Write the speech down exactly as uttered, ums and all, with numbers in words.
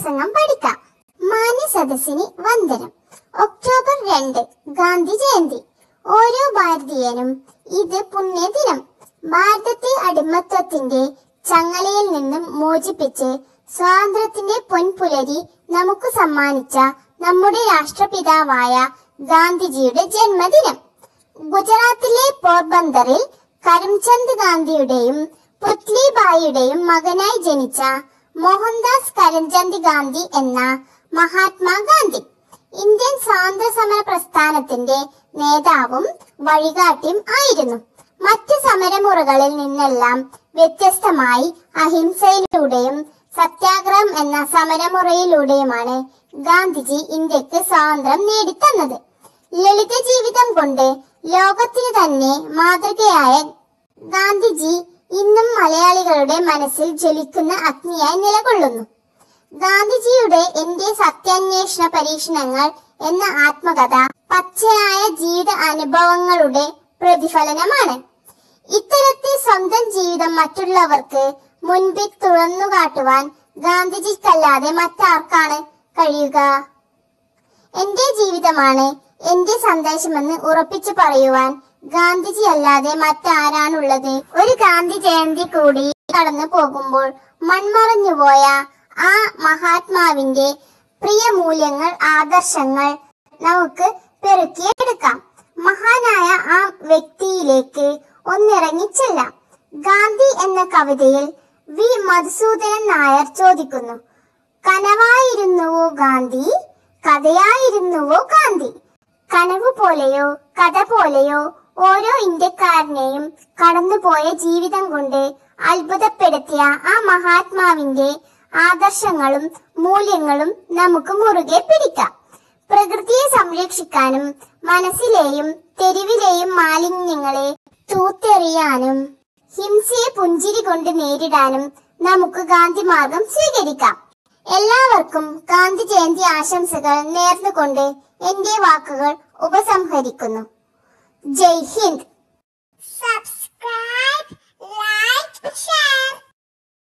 പ്രസംഗം പഠിക്കാം. മാന്യ സദസ്സിന് വന്ദനം. ഒക്ടോബർ രണ്ട് ഗാന്ധി ജയന്തി. ഓരോ ഭാരതീയനും ഇത് പുണ്യദിനം. ഭാരതത്തെ അടിമത്വത്തിന്റെ ചങ്ങലയിൽ നിന്നും മോചിപ്പിച്ച് സ്വാതന്ത്ര്യത്തിന്റെ പൊൻപുലരി നമുക്ക് സമ്മാനിച്ച നമ്മുടെ രാഷ്ട്രപിതാവായ ഗാന്ധിജിയുടെ ജന്മദിനം. ഗുജറാത്തിലെ പോർബന്തറിൽ കരംചന്ദ് ഗാന്ധിയുടെയും പുത്ലിബായിയുടെയും മകനായി ജനിച്ച മോഹൻദാസ് കരംചന്ദ് ഗാന്ധി എന്ന മഹാത്മാ ഗാന്ധി ഇന്ത്യൻ സ്വാതന്ത്ര്യ സമര പ്രസ്ഥാനത്തിന്റെ നേതാവും വഴികാട്ടിയും ആയിരുന്നു. മറ്റ് സമരമുറകളിൽ നിന്നെല്ലാം വ്യത്യസ്തമായി അഹിംസയിലൂടെയും സത്യാഗ്രഹം എന്ന സമരമുറയിലൂടെയുമാണ് ഗാന്ധിജി ഇന്ത്യക്ക് സ്വാതന്ത്ര്യം നേടിത്തന്നത്. ലളിത ജീവിതം കൊണ്ട് ലോകത്തിന് തന്നെ മാതൃകയായ ഗാന്ധിജി ഇന്നും മലയാളികളുടെ മനസ്സിൽ ജ്വലിക്കുന്ന അഗ്നിയായി നിലകൊള്ളുന്നു. ഗാന്ധിജിയുടെ എന്റെ സത്യാന്വേഷണ പരീക്ഷണങ്ങൾ എന്ന ആത്മകഥ പച്ചയായ ജീവിത അനുഭവങ്ങളുടെ പ്രതിഫലനമാണ്. ഇത്തരത്തിൽ സ്വന്തം ജീവിതം മറ്റുള്ളവർക്ക് മുൻപിൽ തുറന്നു കാട്ടുവാൻ ഗാന്ധിജിക്കല്ലാതെ മറ്റാർക്കാണ് കഴിയുക? എന്റെ ജീവിതമാണ് എന്റെ സന്ദേശമെന്ന് ഉറപ്പിച്ചു പറയുവാൻ ഗാന്ധിജി അല്ലാതെ മറ്റാരാണുള്ളത്? ഒരു ഗാന്ധി ജയന്തി കൂടി കടന്നു പോകുമ്പോൾ മൺമറഞ്ഞുപോയ ആ മഹാത്മാവിന്റെ പ്രിയ മൂല്യങ്ങൾ, ആദർശങ്ങൾ നമുക്ക് പെറുക്കിയെടുക്കാം. മഹാനായ ആ വ്യക്തിയിലേക്ക് ഒന്നിറങ്ങിച്ചെല്ലാം. ഗാന്ധി എന്ന കവിതയിൽ വി മധുസൂദനൻ നായർ ചോദിക്കുന്നു: കനവായിരുന്നുവോ ഗാന്ധി, കഥയായിരുന്നുവോ ഗാന്ധി? കനവ് പോലെയോ കഥ പോലെയോ ഓരോ ഇന്ത്യക്കാരനെയും കടന്നുപോയ ജീവിതം കൊണ്ട് അത്ഭുതപ്പെടുത്തിയ ആ മഹാത്മാവിന്റെ ആദർശങ്ങളും മൂല്യങ്ങളും നമുക്ക് മുറുകെ പിടിക്കാം. പ്രകൃതിയെ സംരക്ഷിക്കാനും മനസ്സിലെയും തെരുവിലെയും മാലിന്യങ്ങളെ തൂത്തെറിയാനും ഹിംസയെ പുഞ്ചിരി കൊണ്ട് നേരിടാനും നമുക്ക് ഗാന്ധി മാർഗം സ്വീകരിക്കാം. എല്ലാവർക്കും ഗാന്ധി ജയന്തി ആശംസകൾ നേർന്നുകൊണ്ട് എന്റെ വാക്കുകൾ ഉപസംഹരിക്കുന്നു. Jai Hind. Subscribe, like, share.